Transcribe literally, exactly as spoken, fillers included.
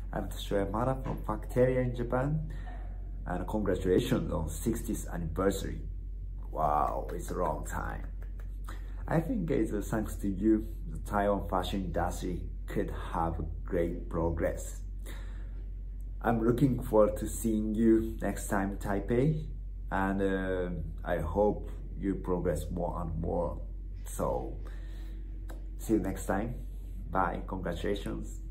I'm Toshio Yamada from Factoria in Japan, and congratulations on sixtieth anniversary. Wow, it's a long time. I think it's uh, thanks to you, the Taiwan fashion industry could have great progress. I'm looking forward to seeing you next time in Taipei, and uh, I hope you progress more and more. So, see you next time. Bye. Congratulations.